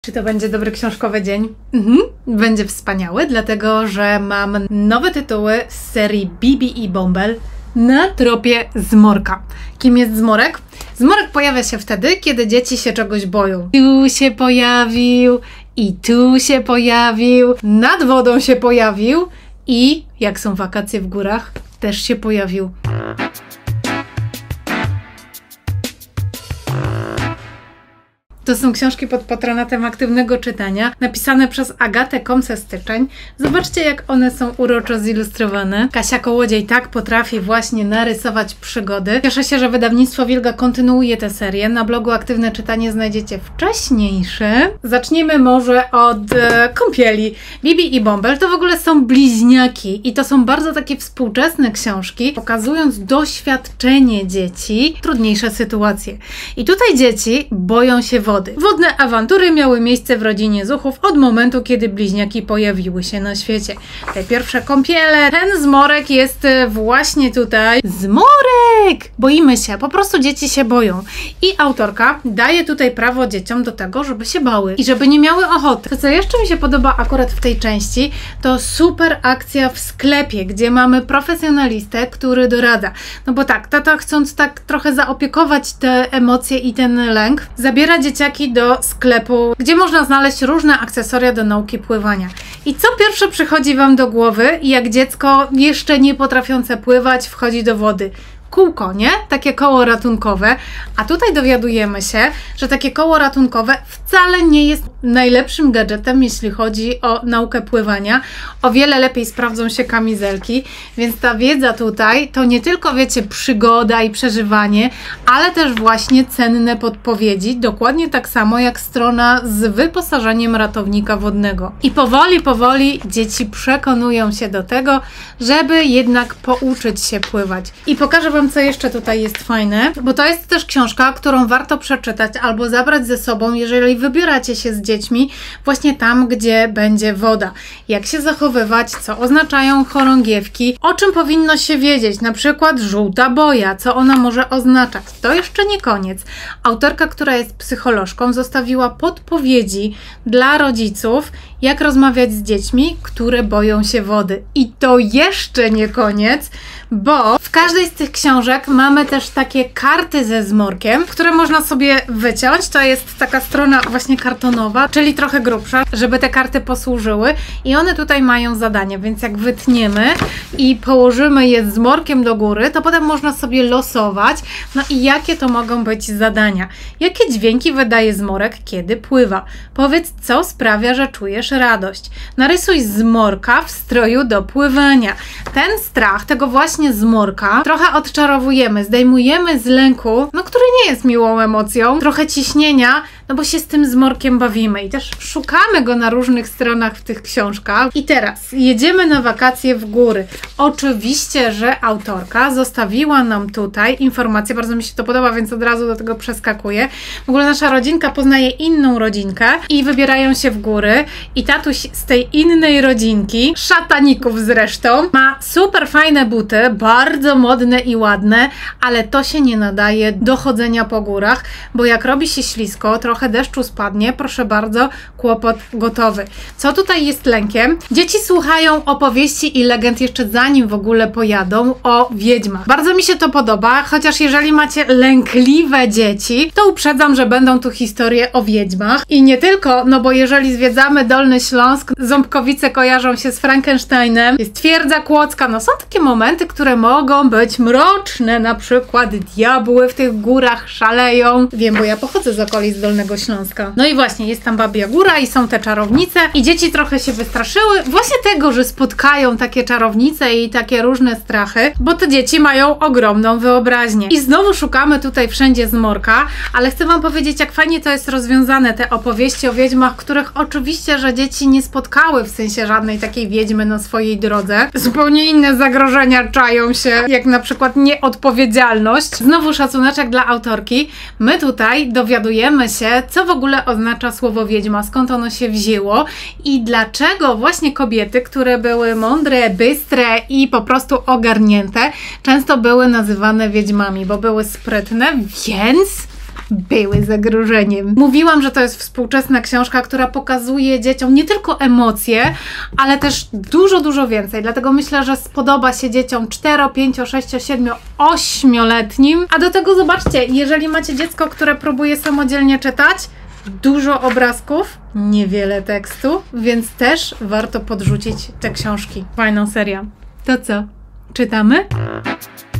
Czy to będzie dobry książkowy dzień? Będzie wspaniały, dlatego że mam nowe tytuły z serii Bibi i Bąbel na tropie Zmorka. Kim jest Zmorek? Zmorek pojawia się wtedy, kiedy dzieci się czegoś boją. Tu się pojawił i tu się pojawił, nad wodą się pojawił i jak są wakacje w górach, też się pojawił. To są książki pod patronatem aktywnego czytania, napisane przez Agatę Komsę-Styczeń. Zobaczcie, jak one są uroczo zilustrowane. Kasia Kołodziej tak potrafi właśnie narysować przygody. Cieszę się, że wydawnictwo Wilga kontynuuje tę serię. Na blogu Aktywne Czytanie znajdziecie wcześniejsze. Zacznijmy może od kąpieli. Bibi i Bąbel to w ogóle są bliźniaki i to są bardzo takie współczesne książki, pokazując doświadczenie dzieci, trudniejsze sytuacje. I tutaj dzieci boją się wody. Wodne awantury miały miejsce w rodzinie Zuchów od momentu, kiedy bliźniaki pojawiły się na świecie. Te pierwsze kąpiele, ten Zmorek jest właśnie tutaj. Zmorek! Boimy się, po prostu dzieci się boją. I autorka daje tutaj prawo dzieciom do tego, żeby się bały i żeby nie miały ochoty. To, co jeszcze mi się podoba akurat w tej części, to super akcja w sklepie, gdzie mamy profesjonalistę, który doradza. No bo tak, tata chcąc tak trochę zaopiekować te emocje i ten lęk, zabiera dzieciaki do sklepu, gdzie można znaleźć różne akcesoria do nauki pływania. I co pierwsze przychodzi Wam do głowy, jak dziecko jeszcze nie potrafiące pływać wchodzi do wody? Kółko, nie? Takie koło ratunkowe. A tutaj dowiadujemy się, że takie koło ratunkowe wcale nie jest najlepszym gadżetem, jeśli chodzi o naukę pływania. O wiele lepiej sprawdzą się kamizelki, więc ta wiedza tutaj to nie tylko, wiecie, przygoda i przeżywanie, ale też właśnie cenne podpowiedzi, dokładnie tak samo jak strona z wyposażeniem ratownika wodnego. I powoli dzieci przekonują się do tego, żeby jednak pouczyć się pływać. I pokażę Wam, co jeszcze tutaj jest fajne, bo to jest też książka, którą warto przeczytać albo zabrać ze sobą, jeżeli wybieracie się z dziećmi właśnie tam, gdzie będzie woda. Jak się zachowywać, co oznaczają chorągiewki, o czym powinno się wiedzieć, na przykład żółta boja, co ona może oznaczać. To jeszcze nie koniec. Autorka, która jest psycholożką, zostawiła podpowiedzi dla rodziców, jak rozmawiać z dziećmi, które boją się wody. I to jeszcze nie koniec, bo w każdej z tych książek mamy też takie karty ze Zmorkiem, które można sobie wyciąć. To jest taka strona właśnie kartonowa, czyli trochę grubsza, żeby te karty posłużyły. I one tutaj mają zadania, więc jak wytniemy i położymy je z Zmorkiem do góry, to potem można sobie losować. No i jakie to mogą być zadania? Jakie dźwięki wydaje Zmorek, kiedy pływa? Powiedz, co sprawia, że czujesz radość. Narysuj Zmorka w stroju do pływania. Ten strach, tego właśnie Zmorka, trochę odczarowujemy, zdejmujemy z lęku, no który nie jest miłą emocją, trochę ciśnienia, no bo się z tym Zmorkiem bawimy i też szukamy go na różnych stronach w tych książkach. I teraz jedziemy na wakacje w góry. Oczywiście, że autorka zostawiła nam tutaj informacje, bardzo mi się to podoba, więc od razu do tego przeskakuję. W ogóle nasza rodzinka poznaje inną rodzinkę i wybierają się w góry i tatuś z tej innej rodzinki, szataników zresztą, ma super fajne buty, bardzo modne i ładne, ale to się nie nadaje do chodzenia po górach, bo jak robi się ślisko, trochę deszczu spadnie, proszę bardzo, kłopot gotowy. Co tutaj jest lękiem? Dzieci słuchają opowieści i legend jeszcze zanim w ogóle pojadą o wiedźmach. Bardzo mi się to podoba, chociaż jeżeli macie lękliwe dzieci, to uprzedzam, że będą tu historie o wiedźmach. I nie tylko, no bo jeżeli zwiedzamy Dolny Śląsk, Ząbkowice kojarzą się z Frankensteinem, jest Twierdza Kłodzka, no są takie momenty, które mogą być mroczne, na przykład diabły w tych górach szaleją. Wiem, bo ja pochodzę z okolic Dolnego Śląska. No i właśnie, jest tam Babia Góra i są te czarownice i dzieci trochę się wystraszyły właśnie tego, że spotkają takie czarownice i takie różne strachy, bo te dzieci mają ogromną wyobraźnię. I znowu szukamy tutaj wszędzie Zmorka, ale chcę Wam powiedzieć, jak fajnie to jest rozwiązane, te opowieści o wiedźmach, których oczywiście, że dzieci nie spotkały w sensie żadnej takiej wiedźmy na swojej drodze. Zupełnie inne zagrożenia czają się, jak na przykład nieodpowiedzialność. Znowu szacuneczek dla autorki. My tutaj dowiadujemy się, co w ogóle oznacza słowo wiedźma, skąd ono się wzięło i dlaczego właśnie kobiety, które były mądre, bystre i po prostu ogarnięte, często były nazywane wiedźmami, bo były sprytne, więc były zagrożeniem. Mówiłam, że to jest współczesna książka, która pokazuje dzieciom nie tylko emocje, ale też dużo więcej. Dlatego myślę, że spodoba się dzieciom 4, 5, 6, 7, 8-letnim. A do tego zobaczcie, jeżeli macie dziecko, które próbuje samodzielnie czytać, dużo obrazków, niewiele tekstu, więc też warto podrzucić te książki. Fajna seria. To co? Czytamy?